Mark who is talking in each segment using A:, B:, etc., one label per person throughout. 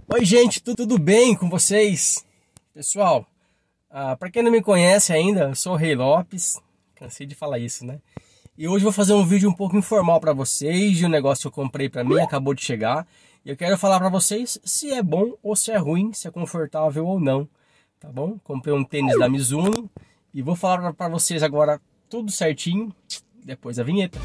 A: Oi gente, tudo bem com vocês? Pessoal, para quem não me conhece ainda, eu sou o Rei Lopes, cansei de falar isso, né? E hoje vou fazer um vídeo um pouco informal para vocês, de um negócio que eu comprei para mim, acabou de chegar. E eu quero falar para vocês se é bom ou se é ruim, se é confortável ou não, tá bom? Comprei um tênis da Mizuno e vou falar para vocês agora tudo certinho, depois da vinheta.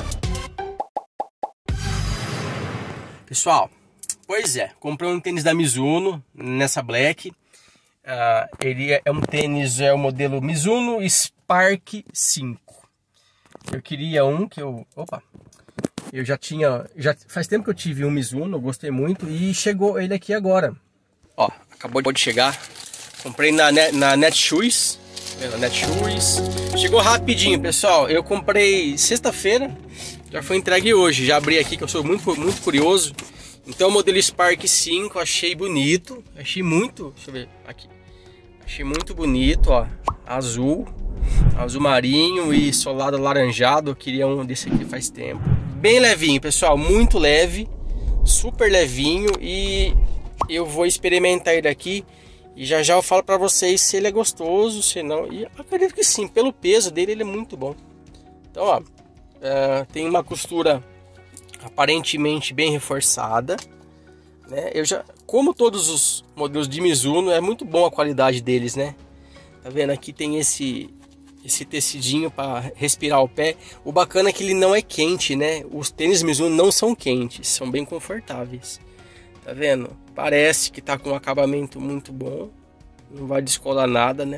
A: Pessoal, pois é, comprei um tênis da Mizuno nessa Black. Ele é um tênis, é o modelo Mizuno Spark 5. Eu queria um que eu já faz tempo que eu tive um Mizuno, eu gostei muito e chegou ele aqui agora. Ó, acabou de chegar. Comprei na Netshoes, chegou rapidinho, pessoal. Eu comprei sexta-feira, já foi entregue hoje. Já abri aqui que eu sou muito curioso. Então o modelo Spark 5, achei bonito, deixa eu ver aqui. Achei muito bonito, ó, azul marinho e solado alaranjado. Eu queria um desse aqui faz tempo. Bem levinho, pessoal, muito leve, super levinho, e eu vou experimentar ele aqui e já eu falo pra vocês se ele é gostoso, se não. E acredito que sim, pelo peso dele ele é muito bom. Então, ó, tem uma costura aparentemente bem reforçada, né? Como todos os modelos de Mizuno, é muito bom a qualidade deles, né? Tá vendo? Aqui tem esse tecidinho para respirar o pé. O bacana é que ele não é quente, né? Os tênis Mizuno não são quentes, são bem confortáveis. Tá vendo? Parece que tá com um acabamento muito bom, não vai descolar nada, né?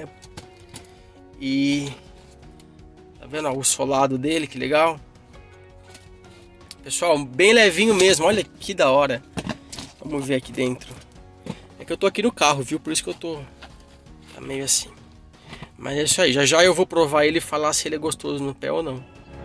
A: E tá vendo, ó, o solado dele, que legal. Pessoal, bem levinho mesmo, olha que da hora. Vamos ver aqui dentro. É que eu tô aqui no carro, viu? Por isso que eu tô meio assim. Mas é isso aí, já eu vou provar ele e falar se ele é gostoso no pé ou não.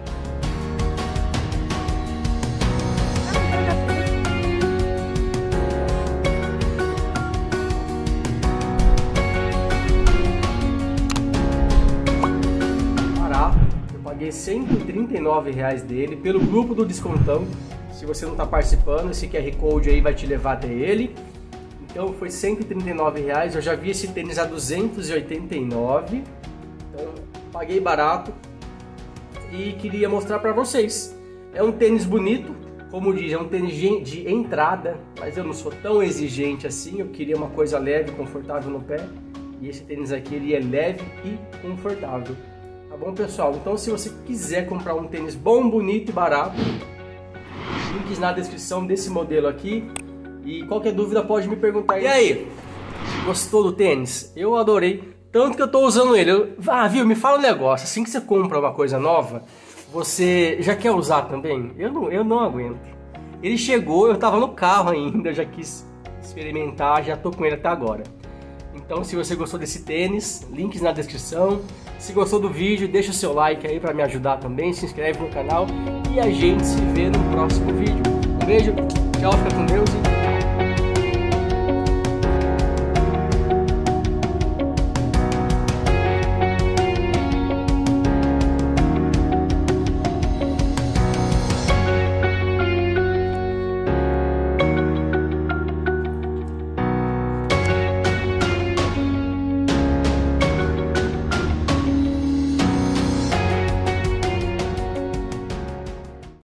A: Barato, eu paguei R$139 dele pelo grupo do Descontão. Se você não está participando, esse QR Code aí vai te levar até ele. Então foi R$139, eu já vi esse tênis a R$289, então paguei barato e queria mostrar para vocês. É um tênis bonito, como diz, é um tênis de entrada, mas eu não sou tão exigente assim, eu queria uma coisa leve, confortável no pé, e esse tênis aqui ele é leve e confortável. Tá bom, pessoal? Então se você quiser comprar um tênis bom, bonito e barato, links na descrição desse modelo aqui. E qualquer dúvida pode me perguntar. E aí, gostou do tênis? Eu adorei, tanto que eu tô usando ele. Viu, me fala um negócio, assim que você compra uma coisa nova, você já quer usar também? Eu não aguento. Ele chegou, eu tava no carro ainda, eu já quis experimentar, já tô com ele até agora. Então se você gostou desse tênis, links na descrição. Se gostou do vídeo, deixa o seu like aí pra me ajudar também, se inscreve no canal e a gente se vê no próximo vídeo. Um beijo, tchau, fica com Deus e